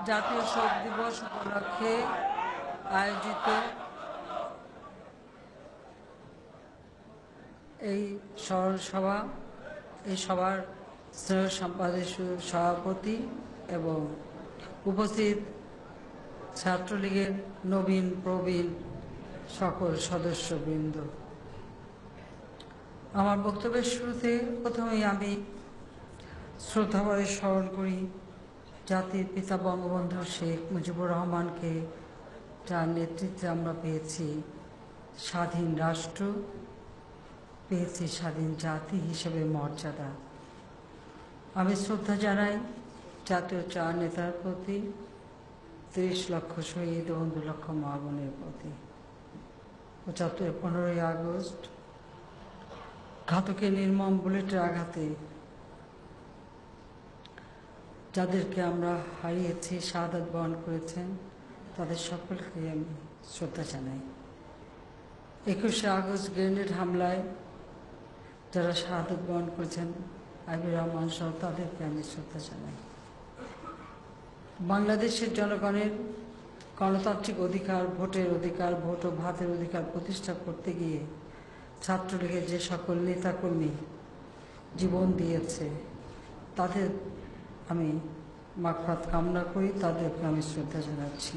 জাতীয় শোক দিবস উপলক্ষে আয়োজিত এই স্মরণ সভা, এই সভার স্নেহ সম্পাদক সভাপতি এবং উপস্থিত ছাত্রলীগের নবীন প্রবীণ সকল সদস্যবৃন্দ, আমার বক্তব্যের শুরুতে প্রথমেই আমি শ্রদ্ধাভরে স্মরণ করি জাতির পিতা বঙ্গবন্ধু শেখ মুজিবুর রহমানকে, যার নেতৃত্বে আমরা পেয়েছি স্বাধীন রাষ্ট্র, পেয়েছি স্বাধীন জাতি হিসেবে মর্যাদা। আমি শ্রদ্ধা জানাই জাতীয় চার নেতার প্রতি, ৩০ লক্ষ শহীদ এবং ২ লক্ষ মা বোনের প্রতি। 15ই আগস্ট ঘাতকের নির্মম বুলেটের আঘাতে যাদেরকে আমরা হারিয়েছি, শাহাদাত বরণ করেছেন, তাদের সকলকে আমি শ্রদ্ধা জানাই। 21শে আগস্ট গ্রেনেড হামলায় যারা শাহাদাত বরণ করেছেন, আইবুর রহমান সহ, তাদেরকে আমি শ্রদ্ধা জানাই। বাংলাদেশের জনগণের গণতান্ত্রিক অধিকার, ভোটের অধিকার, ভোট ও ভাতের অধিকার প্রতিষ্ঠা করতে গিয়ে ছাত্রলীগের যে সকল নেতাকর্মী জীবন দিয়েছে, তাদের আমি মাগফিরাত কামনা করি, তাদেরকে আমি শ্রদ্ধা জানাচ্ছি।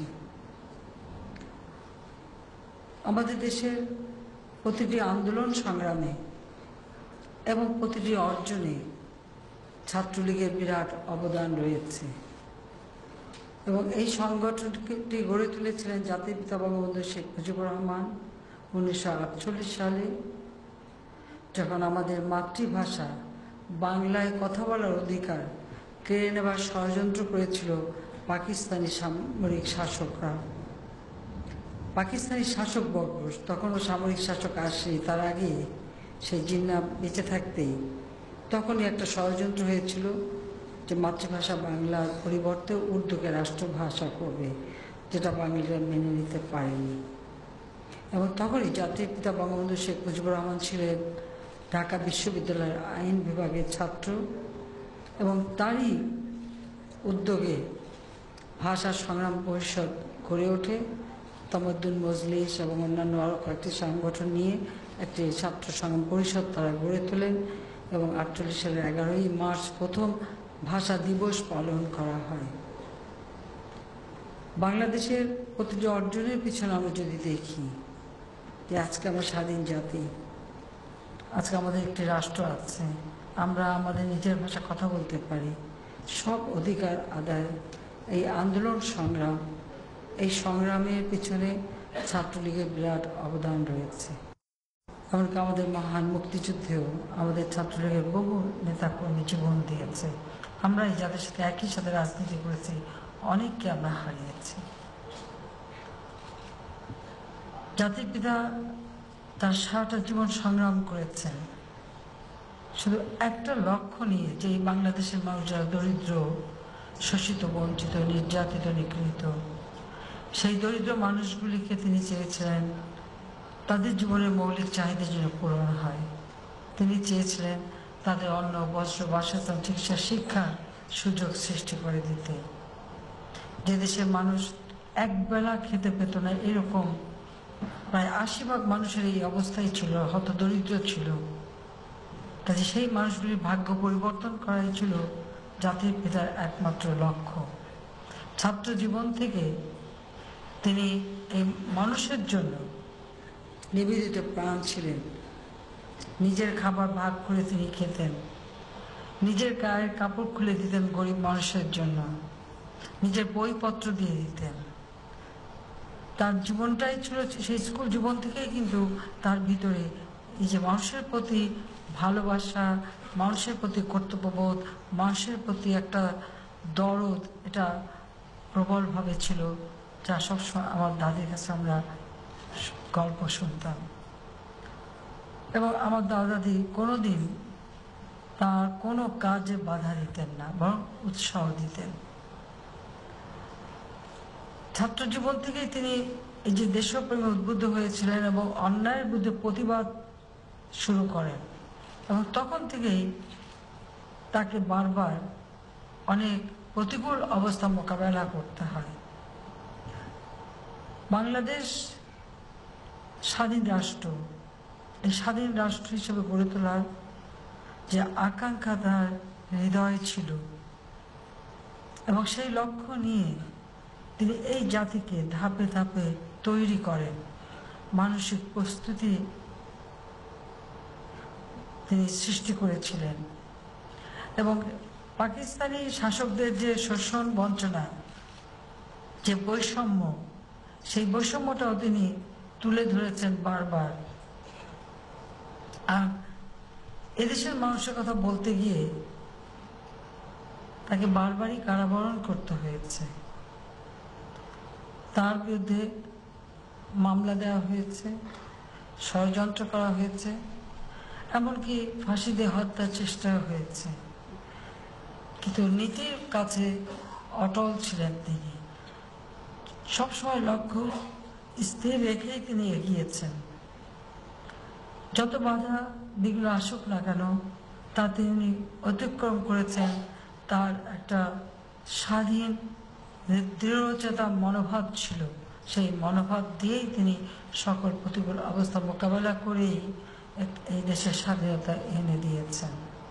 আমাদের দেশের প্রতিটি আন্দোলন সংগ্রামে এবং প্রতিটি অর্জনে ছাত্রলীগের বিরাট অবদান রয়েছে এবং এই সংগঠনটি গড়ে তুলেছিলেন জাতির পিতা বঙ্গবন্ধু শেখ মুজিবুর রহমান 1948 সালে, যখন আমাদের মাতৃভাষা বাংলায় কথা বলার অধিকার কেড়ে নেবার ষড়যন্ত্র করেছিল পাকিস্তানি সামরিক শাসকরা। পাকিস্তানি শাসকবর্গ, তখনও সামরিক শাসক আসেনি, তার আগে সেই জিন্না বেঁচে থাকতেই তখনই একটা ষড়যন্ত্র হয়েছিল যে মাতৃভাষা বাংলার পরিবর্তে উর্দুকে রাষ্ট্রভাষা করবে, যেটা বাঙালিরা মেনে নিতে পারেনি। এবং তখনই জাতির পিতা বঙ্গবন্ধু শেখ মুজিবুর রহমান ছিলেন ঢাকা বিশ্ববিদ্যালয়ের আইন বিভাগের ছাত্র এবং তারই উদ্যোগে ভাষা সংগ্রাম পরিষদ গড়ে ওঠে। তামাদ্দুন মজলিস এবং অন্যান্য আরও কয়েকটি সংগঠন নিয়ে একটি ছাত্র সংগ্রাম পরিষদ তারা গড়ে তোলেন এবং 48 সালের 11ই মার্চ প্রথম ভাষা দিবস পালন করা হয়। বাংলাদেশের প্রতিটি অর্জনের পিছনে আমরা যদি দেখি যে আজকে আমরা স্বাধীন জাতি, আজকে আমাদের একটি রাষ্ট্র আছে, আমরা আমাদের নিজের ভাষা কথা বলতে পারি, সব অধিকার আদায়, এই আন্দোলন সংগ্রাম, এই সংগ্রামের পিছনে ছাত্রলীগের বিরাট অবদান রয়েছে। এমনকি আমাদের মহান মুক্তিযুদ্ধেও আমাদের ছাত্রলীগের বহু নেতাকর্মী জীবন দিয়েছে। আমরা এই যাদের সাথে একই সাথে রাজনীতি করেছি, অনেককে আমরা হারিয়েছি। জাতির পিতা তার সারাটা জীবন সংগ্রাম করেছেন শুধু একটা লক্ষ্য নিয়ে, যে এই বাংলাদেশের মানুষ যারা দরিদ্র, শোষিত, বঞ্চিত, নির্যাতিত, নিগৃহীত, সেই দরিদ্র মানুষগুলিকে তিনি চেয়েছিলেন তাদের জীবনের মৌলিক চাহিদা যেন পূরণ হয়। তিনি চেয়েছিলেন তাদের অন্ন, বস্ত্র, বাসস্থান, চিকিৎসা, শিক্ষার সুযোগ সৃষ্টি করে দিতে। যে দেশের মানুষ একবেলা খেতে পেত না, এরকম প্রায় 80% মানুষের এই অবস্থায় ছিল, হতদরিদ্র ছিল। কাজে সেই মানুষগুলির ভাগ্য পরিবর্তন করাই ছিল জাতির পিতার একমাত্র লক্ষ্য। ছাত্র জীবন থেকে তিনি এই মানুষের জন্য নিবেদিত প্রাণ ছিলেন। নিজের খাবার ভাগ করে তিনি খেতেন, নিজের গায়ের কাপড় খুলে দিতেন গরিব মানুষের জন্য, নিজের বইপত্র দিয়ে দিতেন। তার জীবনটাই ছিল, সেই স্কুল জীবন থেকেই কিন্তু তার ভিতরে এই যে মানুষের প্রতি ভালোবাসা, মানুষের প্রতি কর্তব্যবোধ, মানুষের প্রতি একটা দরদ, এটা প্রবলভাবে ছিল, যা সবসময় আমার দাদির কাছে আমরা গল্প শুনতাম। এবং আমার দাদি কোনোদিন তার কোনো কাজে বাধা দিতেন না, বরং উৎসাহ দিতেন। ছাত্র জীবন থেকেই তিনি এই যে দেশপ্রেমে উদ্বুদ্ধ হয়েছিলেন এবং অন্যায়ের বিরুদ্ধে প্রতিবাদ শুরু করেন এবং তখন থেকেই তাকে বারবার অনেক প্রতিকূল অবস্থা মোকাবেলা করতে হয়। বাংলাদেশ স্বাধীন রাষ্ট্র, এই স্বাধীন রাষ্ট্র হিসেবে গড়ে তোলার যে আকাঙ্ক্ষা তার হৃদয়ে ছিল, এবং সেই লক্ষ্য নিয়ে তিনি এই জাতিকে ধাপে ধাপে তৈরি করেন, মানসিক প্রস্তুতি তিনি সৃষ্টি করেছিলেন। এবং পাকিস্তানি শাসকদের যে শোষণ বঞ্চনা, যে বৈষম্য, সেই বৈষম্যটাও তিনি তুলে ধরেছেন বারবার। আর এদেশের মানুষের কথা বলতে গিয়ে তাকে বারবারই কারাবরণ করতে হয়েছে। তার বিরুদ্ধে মামলা দেওয়া হয়েছে, ষড়যন্ত্র করা হয়েছে, এমনকি ফাঁসি দিয়ে হত্যার চেষ্টা হয়েছে। কিন্তু নীতির কাছে অটল ছিলেন তিনি, সবসময় লক্ষ্য স্থির রেখেই তিনি এগিয়েছেন। যত বাধা বিঘ্ন আসুক না কেন তা তিনি অতিক্রম করেছেন। তার একটা স্বাধীন দৃঢ়চেতা মনোভাব ছিল, সেই মনোভাব দিয়েই তিনি সকল প্রতিকূল অবস্থা মোকাবেলা করেই এই দেশের স্বাধীনতা এনে দিয়েছেন।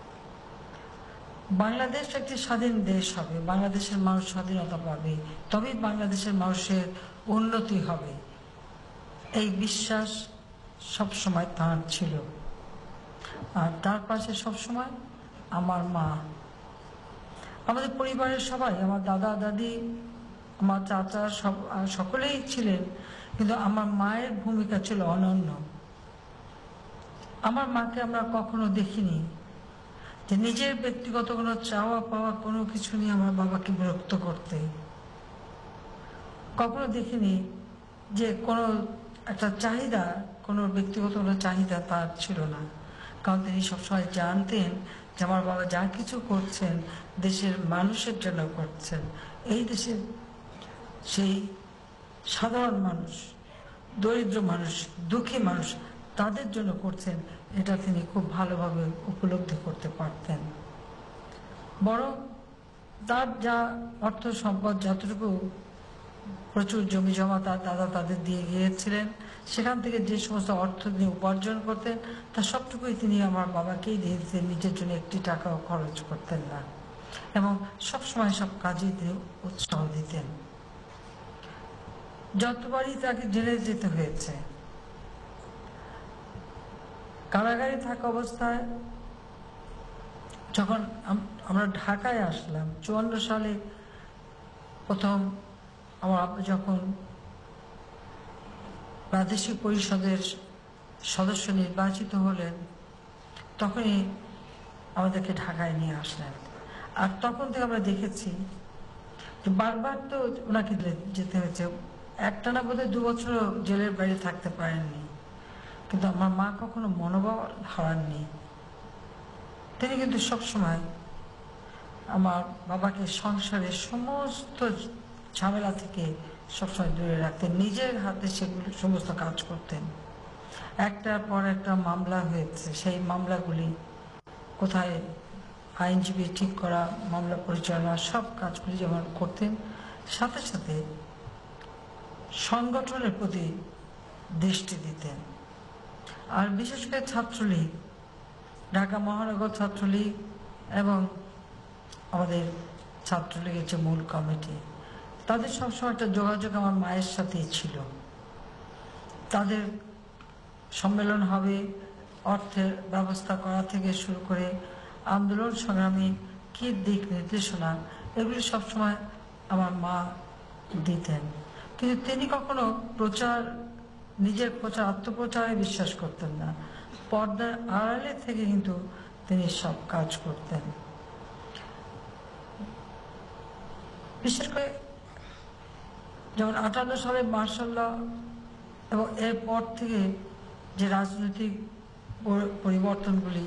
বাংলাদেশ একটি স্বাধীন দেশ হবে, বাংলাদেশের মানুষ স্বাধীনতা পাবে, তবেই বাংলাদেশের মানুষের উন্নতি হবে, এই বিশ্বাস সবসময় তাঁর ছিল। আর তার পাশে সবসময় আমার মা, আমাদের পরিবারের সবাই, আমার দাদা দাদি, আমার চাচা, সকলেই ছিলেন, কিন্তু আমার মায়ের ভূমিকা ছিল অনন্য। আমার মাকে আমরা কখনো দেখিনি যে নিজের ব্যক্তিগত কোনো চাওয়া পাওয়া কোনো কিছু নিয়ে আমার বাবাকে বিরক্ত করতে। কখনো দেখিনি যে কোনো একটা চাহিদা, কোনো ব্যক্তিগত কোনো চাহিদা তার ছিল না, কারণ তিনি সবসময় জানতেন যে আমার বাবা যা কিছু করছেন দেশের মানুষের জন্য করছেন। এই দেশের সেই সাধারণ মানুষ, দরিদ্র মানুষ, দুঃখী মানুষ, তাদের জন্য করছেন, এটা তিনি খুব ভালোভাবে উপলব্ধি করতে পারতেন। বরং তার যা অর্থ সম্পদ, যতটুকু প্রচুর জমি জমা তার দাদা তাদের দিয়ে গিয়েছিলেন, সেখান থেকে যে সমস্ত অর্থ তিনি উপার্জন করতেন তার সবটুকুই তিনি আমার বাবাকেই দিয়ে দিতেন, নিজের জন্য একটি টাকাও খরচ করতেন না, এবং সবসময় সব কাজেই তিনি উৎসাহ দিতেন। যতবারই তাকে জেলে যেতে হয়েছে, কারাগারে থাকা অবস্থায় যখন আমরা ঢাকায় আসলাম 54 সালে, প্রথম আমার আব্বা যখন প্রাদেশিক পরিষদের সদস্য নির্বাচিত হলেন, তখনই আমাদেরকে ঢাকায় নিয়ে আসলেন। আর তখন থেকে আমরা দেখেছি যে বারবার তো ওনাকে যেতে হয়েছে, একটানা বোধহয় 2 বছরও জেলের বাইরে থাকতে পারেননি, কিন্তু আমার মা কখনো মনোবল হারাননি। তিনি কিন্তু সবসময় আমার বাবাকে সংসারের সমস্ত ঝামেলা থেকে সবসময় দূরে রাখতেন, নিজের হাতে সেগুলো সমস্ত কাজ করতেন। একটার পর একটা মামলা হয়েছে, সেই মামলাগুলি কোথায় আইনজীবী ঠিক করা, মামলা পরিচালনা, সব কাজগুলি যেমন করতেন, সাথে সাথে সংগঠনের প্রতি দৃষ্টি দিতেন। আর বিশেষ করে ছাত্রলীগ, ঢাকা মহানগর ছাত্রলীগ এবং আমাদের ছাত্রলীগের যে মূল কমিটি, তাদের সবসময় একটা যোগাযোগ আমার মায়ের সাথেই ছিল। তাদের সম্মেলন হবে, অর্থের ব্যবস্থা করা থেকে শুরু করে আন্দোলন সংগ্রামী কী দিক নির্দেশনা, এগুলি সবসময় আমার মা দিতেন। কিন্তু তিনি কখনো নিজের প্রচার, আত্মপ্রচারে বিশ্বাস করতেন না, পর্দার আড়ালে থেকে কিন্তু তিনি সব কাজ করতেন। বিশেষ করে যেমন 58 সালে মার্শাল ল এবং এরপর থেকে যে রাজনৈতিক পরিবর্তনগুলি,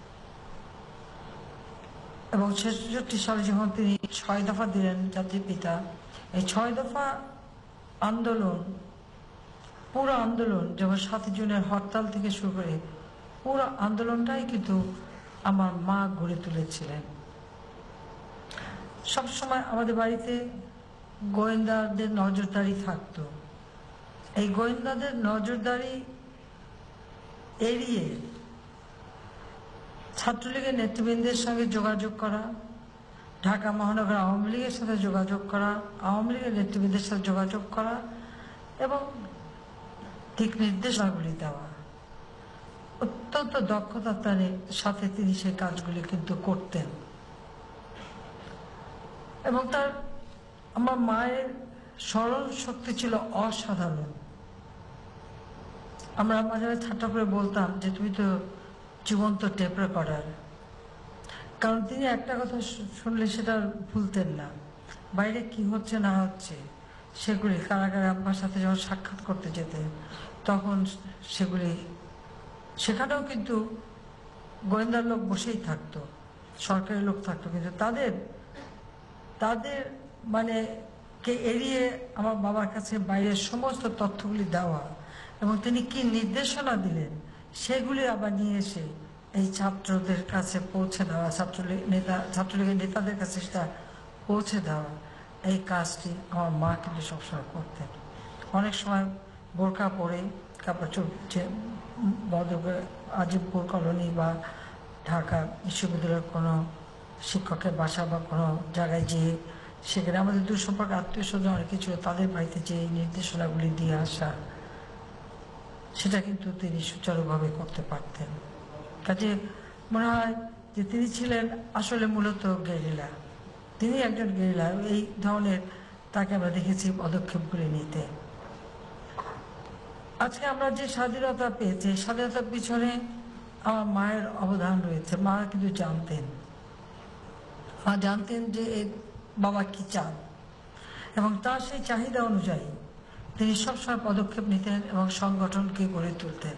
এবং 66 সালে যখন তিনি 6 দফা দিলেন জাতির পিতা, এই 6 দফা আন্দোলন, পুরো আন্দোলন, যেমন 7 জুনের হরতাল থেকে শুরু করে পুরো আন্দোলনটাই কিন্তু আমার মা গড়ে তুলেছিলেন। সবসময় আমাদের বাড়িতে গোয়েন্দাদের নজরদারি থাকতো। এই গোয়েন্দাদের নজরদারি এড়িয়ে ছাত্রলীগের নেতৃবৃন্দের সঙ্গে যোগাযোগ করা, ঢাকা মহানগর আওয়ামী লীগের সাথে যোগাযোগ করা, আওয়ামী লীগের নেতৃবৃন্দের সাথে যোগাযোগ করা এবং দিক নির্দেশনাগুলি দেওয়া, অত্যন্ত দক্ষতার সাথে তিনি সেই কাজগুলি কিন্তু করতেন। এবং তার আমার মায়ের স্মরণ শক্তি ছিল অসাধারণ। আমরা মাঝে মাঝে ঠাট্টা করে বলতাম যে তুমি তো জীবন্ত টেপ রেকর্ডার, কারণ তিনি একটা কথা শুনলে সেটা ভুলতেন না। বাইরে কি হচ্ছে না হচ্ছে সেগুলি কারাগারে আব্বার সাথে যখন সাক্ষাৎ করতে যেতেন তখন সেগুলি, সেখানেও কিন্তু গোয়েন্দার লোক বসেই থাকতো, সরকারি লোক থাকতো, কিন্তু তাদের মানে কে এড়িয়ে আমার বাবার কাছে বাইরের সমস্ত তথ্যগুলি দেওয়া এবং তিনি কি নির্দেশনা দিলেন সেগুলি আবার নিয়ে এসে এই ছাত্রদের কাছে পৌঁছে দেওয়া, ছাত্রলীগের নেতাদের কাছে সেটা পৌঁছে দেওয়া, এই কাজটি আমার মা কিন্তু সবসময় করতেন। অনেক সময় বোরকা পরে কাপড় যে বদরপুর আজিমপুর কলোনি বা ঢাকা বিশ্ববিদ্যালয়ের কোনো শিক্ষকের বাসা বা কোনো জায়গায় যেয়ে সেখানে আমাদের দূর সম্পর্কে আত্মীয় স্বজন অনেকে ছিল, তাদের বাড়িতে যে নির্দেশনাগুলি দিয়ে আসা, সেটা কিন্তু তিনি সুচারুভাবে করতে পারতেন। কাজে মনে হয় যে তিনি ছিলেন আসলে মূলত গেরিলা, তিনি একজন গেরিলা। এই ধরনের তাকে আমরা দেখেছি পদক্ষেপগুলি নিতে। আজকে আমরা যে স্বাধীনতা পেয়েছি, স্বাধীনতার পিছনে আমার মায়ের অবদান রয়েছে। মা কিন্তু জানতেন, মা জানতেন যে বাবা কি চান এবং তার সেই চাহিদা অনুযায়ী তিনি সবসময় পদক্ষেপ নিতেন এবং সংগঠনকে গড়ে তুলতেন।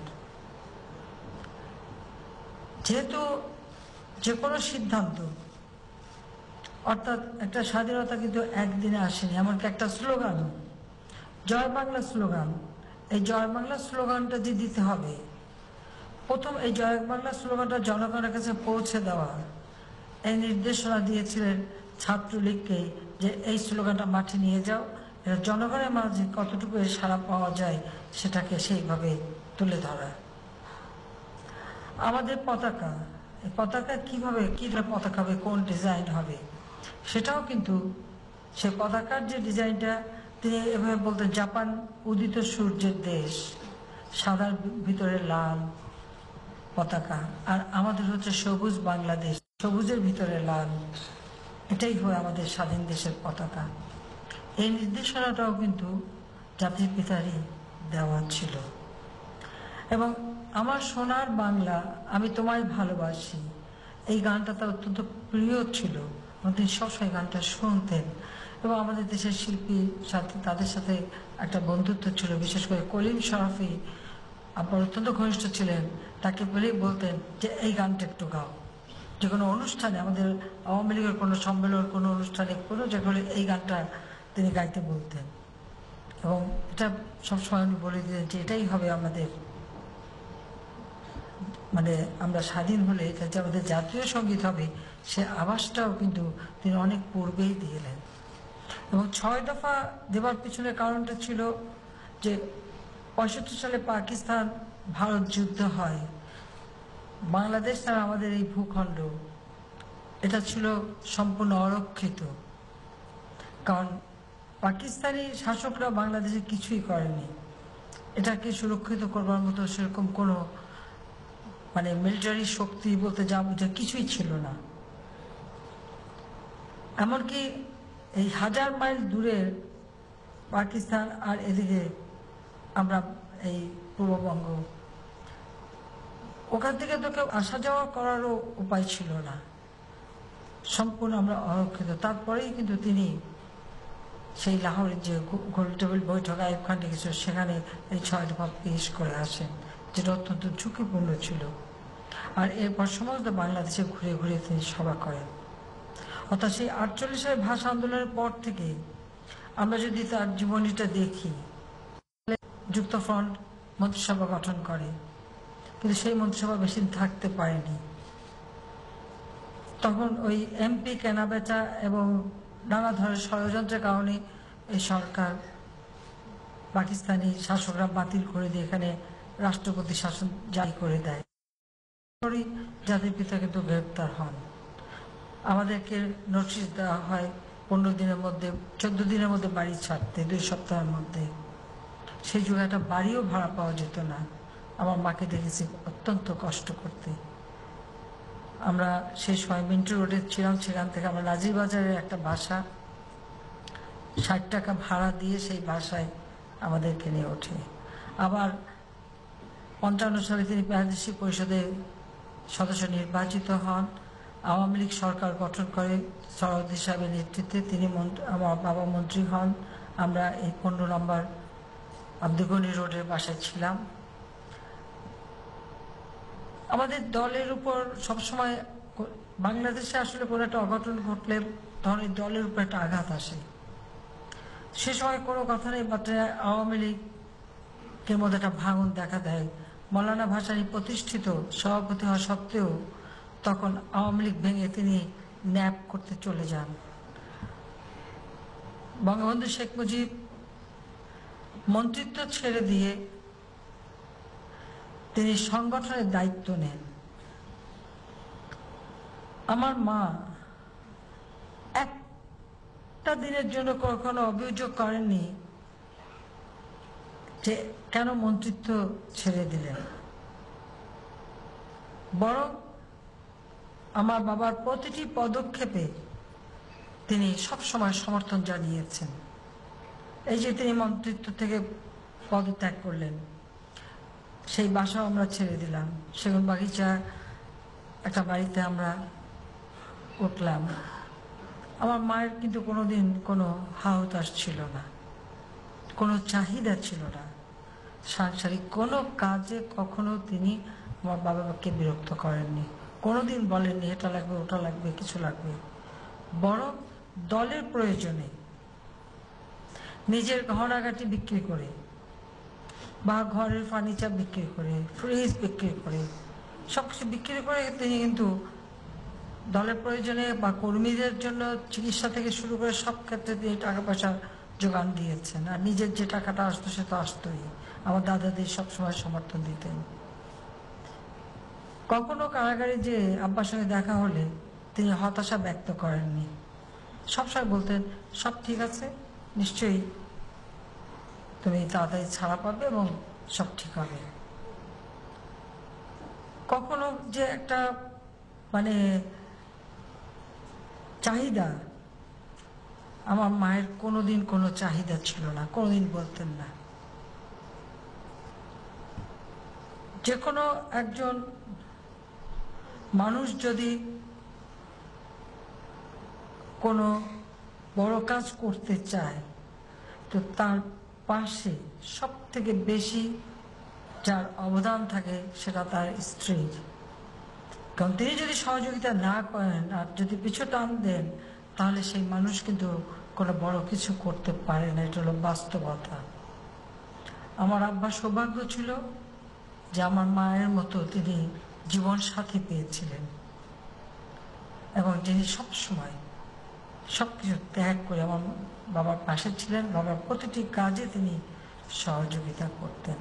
যেহেতু যে কোনো সিদ্ধান্ত, অর্থাৎ একটা স্বাধীনতা কিন্তু একদিনে আসেনি, এমনকি একটা স্লোগান, জয় বাংলা স্লোগান, এই জয় বাংলা স্লোগানটা যে দিতে হবে, প্রথম এই জয় বাংলা স্লোগানটা জনগণের কাছে পৌঁছে দেওয়া, এই নির্দেশনা দিয়েছিলেন ছাত্রলীগকে যে এই স্লোগানটা মাঠে নিয়ে যাও, এটা জনগণের মাঝে কতটুকু সাড়া পাওয়া যায় সেটাকে সেইভাবে তুলে ধরা। আমাদের পতাকা, এই পতাকা কীভাবে কী পতাকা হবে, কোন ডিজাইন হবে, সেটাও কিন্তু সে পতাকার যে ডিজাইনটা তিনি এভাবে বলতেন, জাপান উদিত সূর্যের দেশ, সাদার ভিতরে লাল পতাকা, আর আমাদের হচ্ছে সবুজ বাংলাদেশ, সবুজের ভিতরে লাল, এটাই হয় আমাদের স্বাধীন দেশের পতাকা। এই নির্দেশনাটাও কিন্তু জাতির পিতারই দেওয়া ছিল। এবং আমার সোনার বাংলা আমি তোমায় ভালোবাসি, এই গানটা তার অত্যন্ত প্রিয় ছিল এবং তিনি সবসময় গানটা শুনতেন। এবং আমাদের দেশের শিল্পীর সাথে তাদের সাথে একটা বন্ধুত্ব ছিল, বিশেষ করে কলিম শরাফি আবার অত্যন্ত ঘনিষ্ঠ ছিলেন, তাকে বলেই বলতেন যে এই গানটা একটু গাও। যে কোনো অনুষ্ঠানে, আমাদের আওয়ামী লীগের কোনো সম্মেলন, কোনো অনুষ্ঠানে, কোনো যেগুলো এই গানটা তিনি গাইতে বলতেন। এবং এটা সবসময় আমি বলে দিতেন যে এটাই হবে আমাদের, মানে আমরা স্বাধীন হলে এটা যে আমাদের জাতীয় সঙ্গীত হবে, সে আভাসটাও কিন্তু তিনি অনেক পূর্বেই দিলেন। এবং 6 দফা দেওয়ার পিছনে কারণটা ছিল যে 65 সালে পাকিস্তান ভারত যুদ্ধ হয়, বাংলাদেশ আর আমাদের এই ভূখণ্ড এটা ছিল সম্পূর্ণ অরক্ষিত, কারণ পাকিস্তানি শাসকরা বাংলাদেশে কিছুই করেনি, এটাকে সুরক্ষিত করবার মতো সেরকম কোনো মানে মিলিটারি শক্তি বলতে যা বোঝা কিছুই ছিল না। এমনকি এই 1000 মাইল দূরের পাকিস্তান আর এদিকে আমরা এই পূর্ববঙ্গ, ওখান থেকে তো কেউ আসা যাওয়া করারও উপায় ছিল না, সম্পূর্ণ আমরা অরক্ষিত। তারপরেই কিন্তু তিনি সেই লাহোরের যে গোল টেবিল বৈঠক আইয়ুব খান ডেকেছিল, সেখানে এই 6 দফা পেশ করে আসেন, যেটা অত্যন্ত ঝুঁকিপূর্ণ ছিল। আর এরপর সমস্ত বাংলাদেশে ঘুরে ঘুরে তিনি সভা করেন। অর্থাৎ সেই 48 সালের ভাষা আন্দোলনের পর থেকে আমরা যদি তার জীবনীটা দেখি, যুক্তফ্রন্ট মন্ত্রিসভা গঠন করে, কিন্তু সেই মন্ত্রিসভা বেশি থাকতে পারেনি। তখন ওই এমপি কেনাবেচা এবং নানা ধরনের ষড়যন্ত্রের কারণে এই সরকার পাকিস্তানি শাসকরা বাতিল করে দিয়ে এখানে রাষ্ট্রপতি শাসন জারি করে দেয়। জাতির পিতা কিন্তু গ্রেপ্তার হন। আমাদেরকে নোটিশ দেওয়া হয় 15 দিনের মধ্যে, 14 দিনের মধ্যে বাড়ি ছাড়তে, 2 সপ্তাহের মধ্যে। সেই যুগে একটা বাড়িও ভাড়া পাওয়া যেত না। আমার মাকে দেখেছি অত্যন্ত কষ্ট করতে। আমরা সেই সময় মিন্টু রোডে ছিলাম, সেখান থেকে আমরা নাজির বাজারের একটা বাসা 60 টাকা ভাড়া দিয়ে সেই বাসায় আমাদেরকে নিয়ে ওঠে। আবার 55 সালে তিনি প্রাদেশিক পরিষদের সদস্য নির্বাচিত হন। আওয়ামী লীগ সরকার গঠন করে সরোয়ার্দী সাহেবের নেতৃত্বে। তিনি আমার বাবা মন্ত্রী হন। আমরা এই 15 নম্বর আব্দুল গনি রোডের বাসায় ছিলাম। আমাদের দলের উপর সবসময় বাংলাদেশে আসলে কোনো একটা অঘটন ঘটলে তখন এই দলের উপর একটা আঘাত আসে। সে সময় কোনো কথা নেই, মাত্র আওয়ামী লীগের মধ্যে একটা ভাঙন দেখা দেয়। মৌলানা ভাসানী প্রতিষ্ঠিত সভাপতি হওয়া সত্ত্বেও তখন আওয়ামী লীগ ভেঙে তিনি ন্যাপ করতে চলে যান। বঙ্গবন্ধু শেখ মুজিব মন্ত্রিত্ব ছেড়ে দিয়ে তিনি সংগঠনের দায়িত্ব নেন। আমার মা একটা দিনের জন্য কখনো অভিযোগ করেননি যে কেন মন্ত্রিত্ব ছেড়ে দিলেন, বরং আমার বাবার প্রতিটি পদক্ষেপে তিনি সবসময় সমর্থন জানিয়েছেন। এই যে তিনি মন্ত্রিত্ব থেকে পদত্যাগ করলেন, সেই বাসাও আমরা ছেড়ে দিলাম। সেগুন বাগিচা একটা বাড়িতে আমরা উঠলাম। আমার মায়ের কিন্তু কোনোদিন কোনো হাহুতাশ ছিল না, কোনো চাহিদা ছিল না। সাংসারিক কোনো কাজে কখনো তিনি আমার বাবাকে বিরক্ত করেননি। কোনোদিন বলেননি এটা লাগবে, ওটা লাগবে, কিছু লাগবে। বরং দলের প্রয়োজনে নিজের গহনাগাটি বিক্রি করে বা ঘরের ফার্নিচার বিক্রি করে, ফ্রিজ বিক্রি করে, সবকিছু বিক্রি করে তিনি কিন্তু দলের প্রয়োজনে বা কর্মীদের জন্য চিকিৎসা থেকে শুরু করে সব ক্ষেত্রে তিনি টাকা পয়সা যোগান দিয়েছেন। আর নিজের যে টাকাটা আসতো সে তো আসতোই। আমার দাদাদের সবসময় সমর্থন দিতেন। কখনো কারাগারে যে আব্বার সঙ্গে দেখা হলে তিনি হতাশা ব্যক্ত করেননি। সবসময় বলতেন সব ঠিক আছে, নিশ্চয়ই তুমি তাড়াতাড়ি ছাড়া পাবে এবং সব ঠিক হবে। কখনো যে একটা মানে চাহিদা, আমার মায়ের কোনোদিন কোনো চাহিদা ছিল না, কোনোদিন বলতেন না। যে কোনো একজন মানুষ যদি কোনো বড় কাজ করতে চায় তো তার পাশে সব থেকে বেশি যার অবদান থাকে সেটা তার স্ত্রীর। কারণ তিনি যদি সহযোগিতা না করেন আর যদি পিছু টান দেন তাহলে সেই মানুষ কিন্তু কোনো বড় কিছু করতে পারে না। এটা হলো বাস্তবতা। আমার আব্বার সৌভাগ্য ছিল যে আমার মায়ের মতো তিনি জীবন সাথী পেয়েছিলেন এবং যিনি সবসময় সবকিছু ত্যাগ করে আমার বাবার পাশে ছিলেন। বাবার প্রতিটি কাজে তিনি সহযোগিতা করতেন।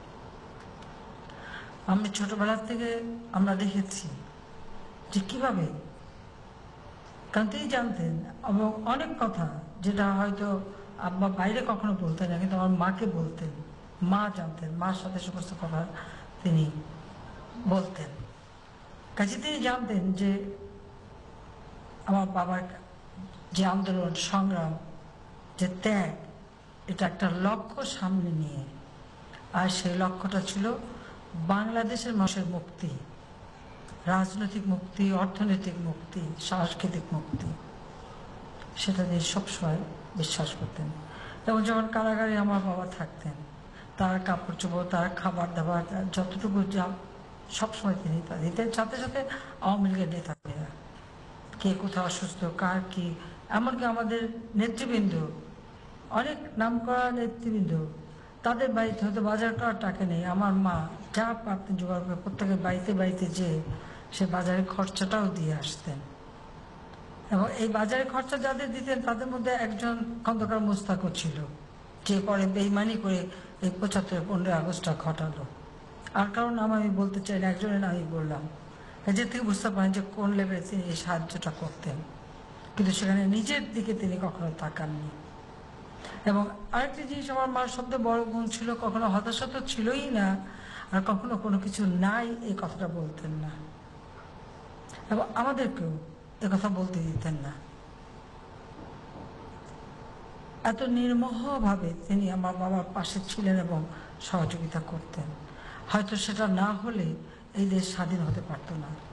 আমি ছোটবেলা থেকে আমরা দেখেছি যে কিভাবে, কারণ তিনি জানতেন এবং অনেক কথা যেটা হয়তো আব্বা বাইরে কখনো বলতেন না, কিন্তু আমার মাকে বলতেন, মা জানতেন, মার সাথে সমস্ত কথা তিনি বলতেন। কাজে তিনি জানতেন যে আমার বাবার যে আন্দোলন, সংগ্রাম, যে ত্যাগ, এটা একটা লক্ষ্য সামনে নিয়ে। আর সেই লক্ষ্যটা ছিল বাংলাদেশের মানুষের মুক্তি, রাজনৈতিক মুক্তি, অর্থনৈতিক মুক্তি, সাংস্কৃতিক মুক্তি। সেটা নিয়ে সবসময় বিশ্বাস করতেন। এবং যখন কারাগারে আমার বাবা থাকতেন, তার কাপড় চোপড়, তার খাবার দাবার, যতটুকু যা সবসময় তিনি তা দিতেন। সাথে সাথে আওয়ামী লীগের নেতারা কে কোথাও অসুস্থ, কার কি, এমনকি আমাদের নেতৃবৃন্দ, অনেক নামকরা নেতৃবৃন্দ, তাদের বাড়িতে হয়তো বাজার করার টাকা নেই, আমার মা যা পারতেন জোগাড় করে প্রত্যেকের বাড়িতে বাড়িতে যেয়ে সে বাজারের খরচাটাও দিয়ে আসতেন। এবং এই বাজারে খরচা যাদের দিতেন তাদের মধ্যে একজন খন্দকার মোস্তাকও ছিল, যে পরে বেইমানি করে এই ৭৫-১৫ আগস্টটা ঘটালো। আর কারণ নাম আমি বলতে চাই না, একজনের নাম আমি বললাম। এদের থেকে বুঝতে পারেন যে কোন লেভেলে তিনি এই সাহায্যটা করতেন, কিন্তু সেখানে নিজের দিকে তিনি কখনো তাকাননি। এবং আরেকটি জিনিস, আমার মার সবচেয়ে বড় গুণ ছিল, কখনো হতাশা তো ছিলই না, আর কখনো কোনো কিছু নাই এই কথাটা বলতেন না, এবং আমাদেরকেও এ কথা বলতে দিতেন না। এত নির্মোহভাবে তিনি আমার বাবার পাশে ছিলেন এবং সহযোগিতা করতেন। হয়তো সেটা না হলে এই দেশ স্বাধীন হতে পারত না।